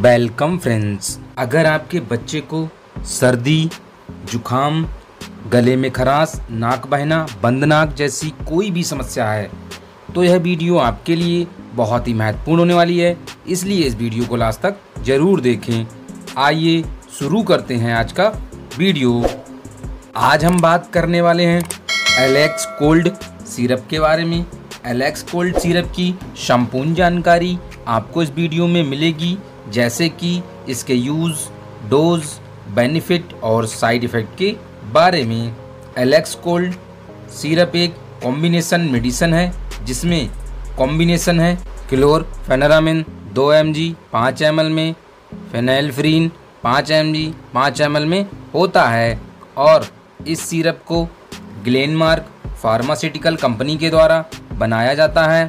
Welcome friends. अगर आपके बच्चे को सर्दी, जुखाम, गले में खराश, नाक बहना, बंद नाक जैसी कोई भी समस्या है तो यह वीडियो आपके लिए बहुत ही महत्वपूर्ण होने वाली है, इसलिए इस वीडियो को लास्ट तक जरूर देखें। आइए शुरू करते हैं आज का वीडियो। आज हम बात करने वाले हैं एलेक्स कोल्ड सिरप के बारे में। एलेक्स कोल्ड सिरप की संपूर्ण जानकारी आपको इस वीडियो में मिलेगी, जैसे कि इसके यूज़, डोज, बेनिफिट और साइड इफ़ेक्ट के बारे में। एलेक्स कोल्ड सिरप एक कॉम्बिनेशन मेडिसिन है, जिसमें कॉम्बिनेशन है क्लोरफेनेरामिन 2 mg 5 ml में, फेनाइलफ्रीन 5 mg 5 ml में होता है और इस सिरप को ग्लेनमार्क फार्मास्यूटिकल कंपनी के द्वारा बनाया जाता है।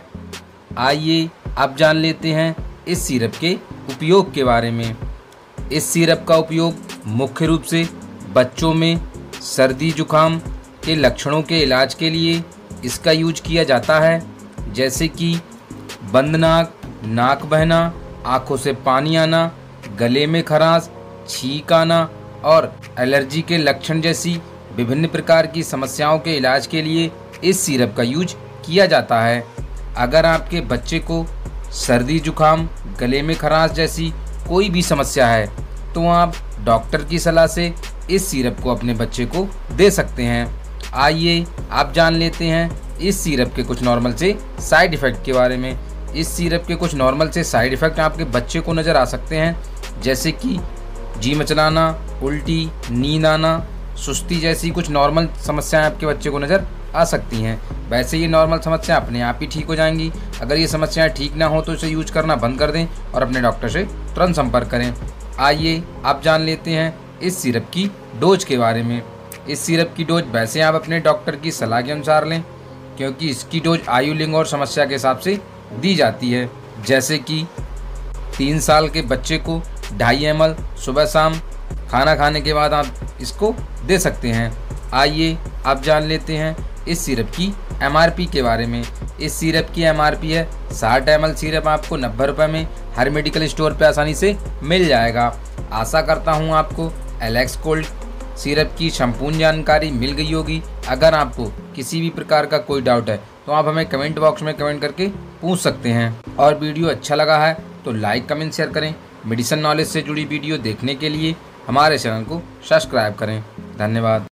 आइए अब जान लेते हैं इस सिरप के उपयोग के बारे में। इस सिरप का उपयोग मुख्य रूप से बच्चों में सर्दी जुखाम के लक्षणों के इलाज के लिए इसका यूज किया जाता है, जैसे कि बंद नाक, नाक बहना, आँखों से पानी आना, गले में खराश, छींक आना और एलर्जी के लक्षण जैसी विभिन्न प्रकार की समस्याओं के इलाज के लिए इस सिरप का यूज किया जाता है। अगर आपके बच्चे को सर्दी जुखाम, गले में खराश जैसी कोई भी समस्या है तो आप डॉक्टर की सलाह से इस सिरप को अपने बच्चे को दे सकते हैं। आइए आप जान लेते हैं इस सिरप के कुछ नॉर्मल से साइड इफ़ेक्ट के बारे में। इस सिरप के कुछ नॉर्मल से साइड इफ़ेक्ट आपके बच्चे को नज़र आ सकते हैं, जैसे कि जी मचलाना, उल्टी, नींद आना, सुस्ती जैसी कुछ नॉर्मल समस्याएं आपके बच्चे को नज़र आ सकती हैं। वैसे ये नॉर्मल समस्या अपने आप ही ठीक हो जाएंगी। अगर ये समस्याएं ठीक ना हो तो इसे यूज करना बंद कर दें और अपने डॉक्टर से तुरंत संपर्क करें। आइए आप जान लेते हैं इस सिरप की डोज के बारे में। इस सिरप की डोज वैसे आप अपने डॉक्टर की सलाह के अनुसार लें, क्योंकि इसकी डोज आयु, लिंग और समस्या के हिसाब से दी जाती है। जैसे कि 3 साल के बच्चे को 2.5 ml सुबह शाम खाना खाने के बाद आप इसको दे सकते हैं। आइए आप जान लेते हैं इस सिरप की MRP के बारे में। इस सिरप की MRP है 60 ml सिरप आपको 90 रुपये में हर मेडिकल स्टोर पे आसानी से मिल जाएगा। आशा करता हूँ आपको एलेक्स कोल्ड सिरप की संपूर्ण जानकारी मिल गई होगी। अगर आपको किसी भी प्रकार का कोई डाउट है तो आप हमें कमेंट बॉक्स में कमेंट करके पूछ सकते हैं। और वीडियो अच्छा लगा है तो लाइक, कमेंट, शेयर करें। मेडिसिन नॉलेज से जुड़ी वीडियो देखने के लिए हमारे चैनल को सब्सक्राइब करें। धन्यवाद।